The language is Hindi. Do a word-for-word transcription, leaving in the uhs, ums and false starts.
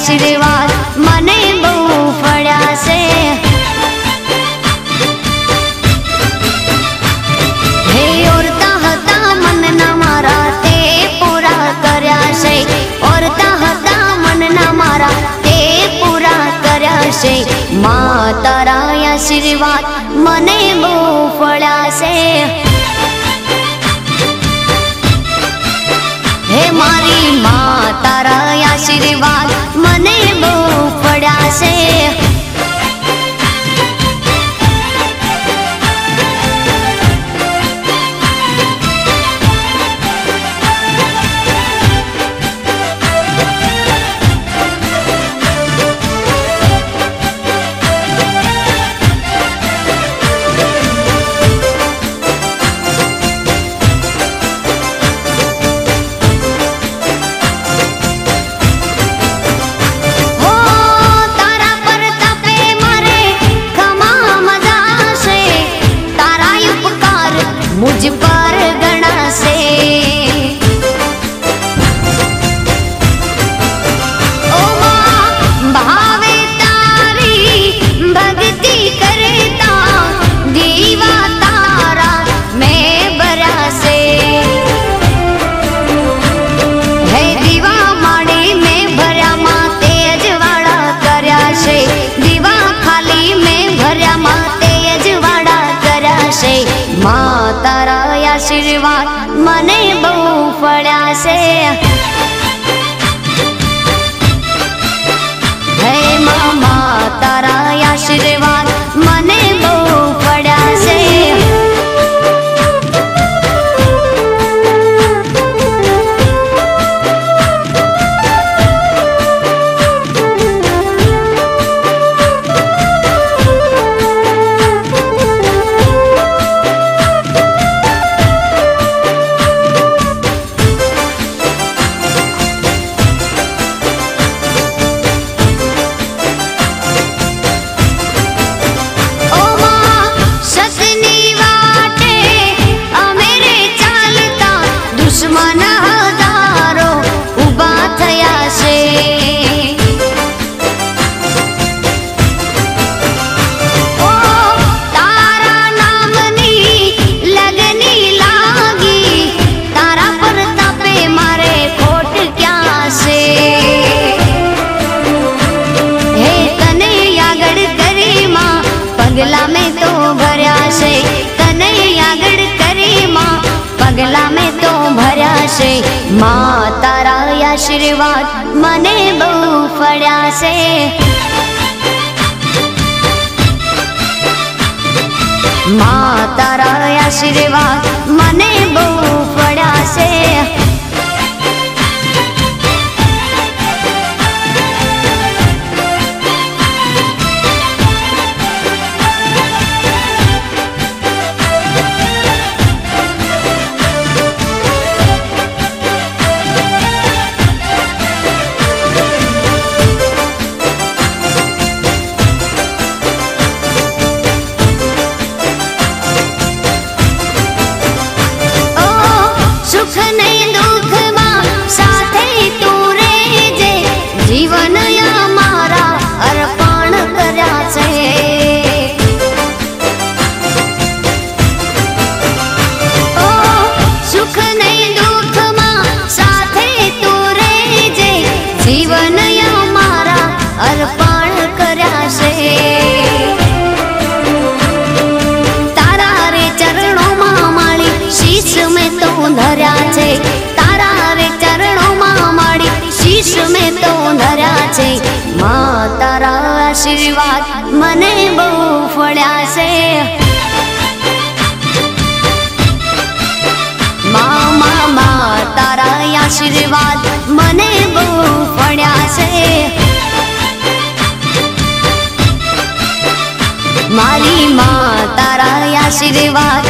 आशीर्वाद मने बहु फळ्या से। हे औरता हता मनना मारा ते पूरा कर्या से। औरता हता मनना मारा ते पूरा कर्या से। मां तारा आशीर्वाद मने बहु फळ्या से। हे मारी मां तारा आशीर्वाद मने बहु फळ्या से। मुझ पर गणा से। ओ मां भावे तारी भक्ति करता दीवा तारा मैं बरा से। है दीवा माड़ी में भर्या मां तेज वाड़ा कर्या से। दीवा खाली में भर्या मां तेज वाड़ा कर्या से। मां तारा आशीर्वाद मने बहु फळ्या से। हे मां तारा आशीर्वाद मने बहु फळ्या से। दुश्मन हजारों उबा थया से। ओ तारा नामनी लगनी लागी। तारा पर तपे मारे खोट क्या से। हे तने यागड़ करी मां पगला में तो भर्या से। तने यागड़ करी मां पगला में तो भर्या से। मां तारा आशीर्वाद मने बहु फळ्या से। मां तारा आशीर्वाद मने बहु फळ्या से। जीवन या मारा अर्पण कर्या से। ओ सुख नहीं दुख मां साथे तू रेजे। जीवन या मारा अर्पण कर्या से। तारा रे चरणों मां माड़ी शीश में तो धर्या छे। तारा रे चरणों मां माड़ी शीश में तो धर्या छे। मां तारा आशीर्वाद मने बहु फळ्या से। मां मां मां तारा आशीर्वाद मने बहु फळ्या से। मारी मां तारा आशीर्वाद